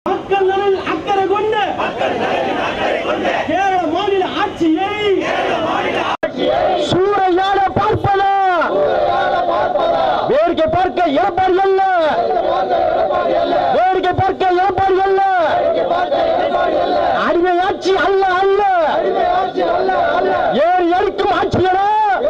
மக்கள் நலனில் அக்கறை கொண்டு கேரள மாநில ஆட்சியை சூறையாட பார்ப்பதா வேடிக்கை பார்க்க ஏற்பாடுகள் வேடிக்கை பார்க்க ஏற்பாடுகள் அடிமை ஆட்சி அல்ல அல்ல ஏறி எடுக்கும் ஆட்சியடா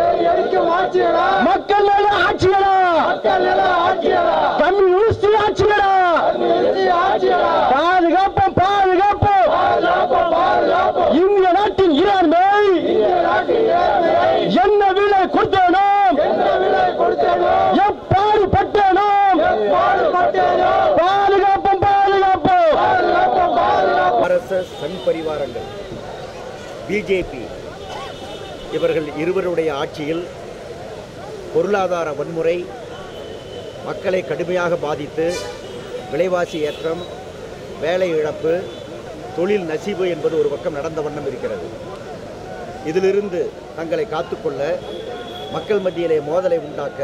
மக்கள் நல ஆட்சியடா கம்யூனிஸ்ட் ஆட்சியடா பாதுகாப்போம் பாதுகாப்போம் இந்திய நாட்டின் இராணுவ என்ன விலை கொடுத்தேனோ எப்பாடு பட்டேனோ பாதுகாப்போம் பாதுகாப்போம். ஆர்எஸ்எஸ் சங் பரிவாரங்கள் பிஜேபி இவர்கள் இருவருடைய ஆட்சியில் பொருளாதார வன்முறை மக்களை கடுமையாக பாதித்து விலைவாசி ஏற்றம், வேலை இழப்பு, தொழில் நசிவு என்பது ஒரு பக்கம் நடந்த வண்ணம் இருக்கிறது. இதிலிருந்து தங்களை காத்துக்கொள்ள மக்கள் மத்தியிலே மோதலை உண்டாக்க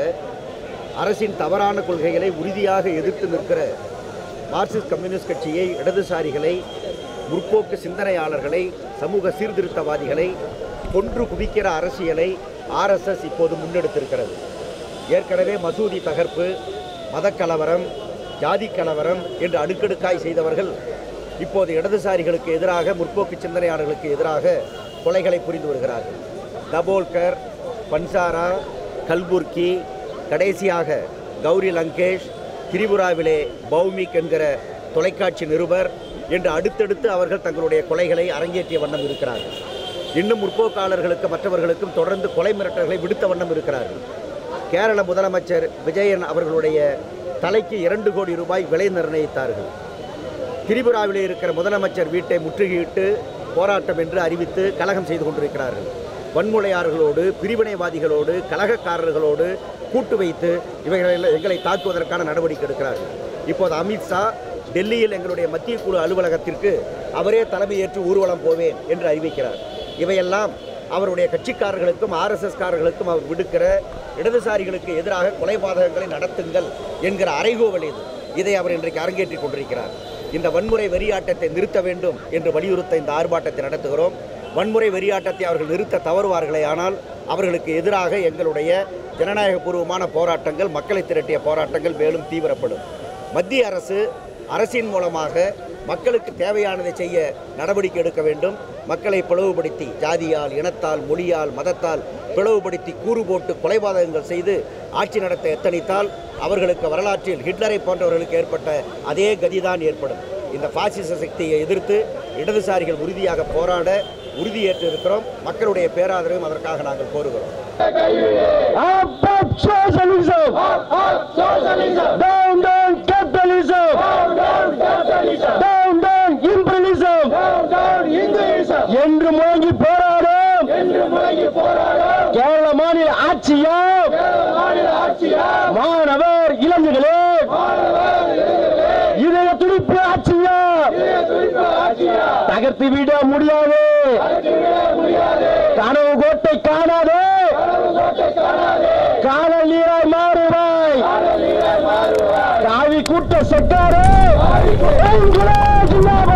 அரசின் தவறான கொள்கைகளை உறுதியாக எதிர்த்து நிற்கிற மார்க்சிஸ்ட் கம்யூனிஸ்ட் கட்சியை, இடதுசாரிகளை, முற்போக்கு சிந்தனையாளர்களை, சமூக சீர்திருத்தவாதிகளை கொன்று குவிக்கிற அரசியலை ஆர்எஸ்எஸ் இப்போது முன்னெடுத்திருக்கிறது. ஏற்கனவே மசூதி தகர்ப்பு, மதக்கலவரம், ஜாதி கலவரம் என்று அடுக்கடுக்காய் செய்தவர்கள் இப்போது இடதுசாரிகளுக்கு எதிராக, முற்போக்கு சிந்தனையாளர்களுக்கு எதிராக கொலைகளை புரிந்து வருகிறார்கள். தபோல்கர், பன்சாரா, கல்புர்கி, கடைசியாக கௌரி லங்கேஷ், திரிபுராவிலே பௌமிக் என்கிற தொலைக்காட்சி நிருபர் என்று அடுத்தடுத்து அவர்கள் தங்களுடைய கொலைகளை அரங்கேற்றிய வண்ணம் இருக்கிறார்கள். இன்னும் முற்போக்காளர்களுக்கு மற்றவர்களுக்கும் தொடர்ந்து கொலை மிரட்டல்களை விடுத்த வண்ணம் இருக்கிறார்கள். கேரள முதலமைச்சர் விஜயன் அவர்களுடைய தலைக்கு 2 கோடி ரூபாய் விலை நிர்ணயித்தார்கள். திரிபுராவிலே இருக்கிற முதலமைச்சர் வீட்டை முற்றுகையிட்டு போராட்டம் என்று அறிவித்து கலகம் செய்து கொண்டிருக்கிறார்கள். வன்முறையாளர்களோடு, பிரிவினைவாதிகளோடு, கலகக்காரர்களோடு கூட்டு வைத்து எங்களை தாக்குவதற்கான நடவடிக்கை எடுக்கிறார்கள். இப்போது அமித்ஷா டெல்லியில் எங்களுடைய மத்திய குழு அலுவலகத்திற்கு அவரே தலைமையேற்று ஊர்வலம் போவேன் என்று அறிவிக்கிறார். இவையெல்லாம் அவருடைய கட்சிக்காரர்களுக்கும் ஆர்எஸ்எஸ்காரர்களுக்கும் அவர் விடுக்கிற இடதுசாரிகளுக்கு எதிராக கொலைபாதகங்களை நடத்துங்கள் என்கிற அறைகூவல் இது. இதை அவர் இன்றைக்கு அரங்கேற்றிக் கொண்டிருக்கிறார். இந்த வன்முறை வெறியாட்டத்தை நிறுத்த வேண்டும் என்று வலியுறுத்த இந்த ஆர்ப்பாட்டத்தை நடத்துகிறோம். வன்முறை வெறியாட்டத்தை அவர்கள் நிறுத்த தவறுவார்களே ஆனால் அவர்களுக்கு எதிராக எங்களுடைய ஜனநாயகபூர்வமான போராட்டங்கள், மக்களை திரட்டிய போராட்டங்கள் மேலும் தீவிரப்படும். மத்திய அரசின் மூலமாக மக்களுக்கு தேவையானதை செய்ய நடவடிக்கை எடுக்க வேண்டும். மக்களை பிளவுபடுத்தி ஜாதியால், இனத்தால், மொழியால், மதத்தால் பிளவுபடுத்தி கூறு போட்டு கொலைபாதகங்கள் செய்து ஆட்சி நடத்த எத்தனித்தால் அவர்களுக்கு வரலாற்றில் ஹிட்லரை போன்றவர்களுக்கு ஏற்பட்ட அதே கதிதான் ஏற்படும். இந்த பாசிச சக்தியை எதிர்த்து இடதுசாரிகள் உறுதியாக போராட உறுதியேற்று இருக்கிறோம். மக்களுடைய பேராதரவும் அதற்காக நாங்கள் கோருகிறோம். என்று முழங்கி போராடும் கேரள மாநில ஆட்சியா, மாணவர் இளைஞர்களே இதய துடிப்பு ஆட்சியா தகர்த்து விட முடியாது. கனவு கோட்டை காணாதே, காணல் நீராய் மாறுவாய். காவி கூட்ட சொக்காரே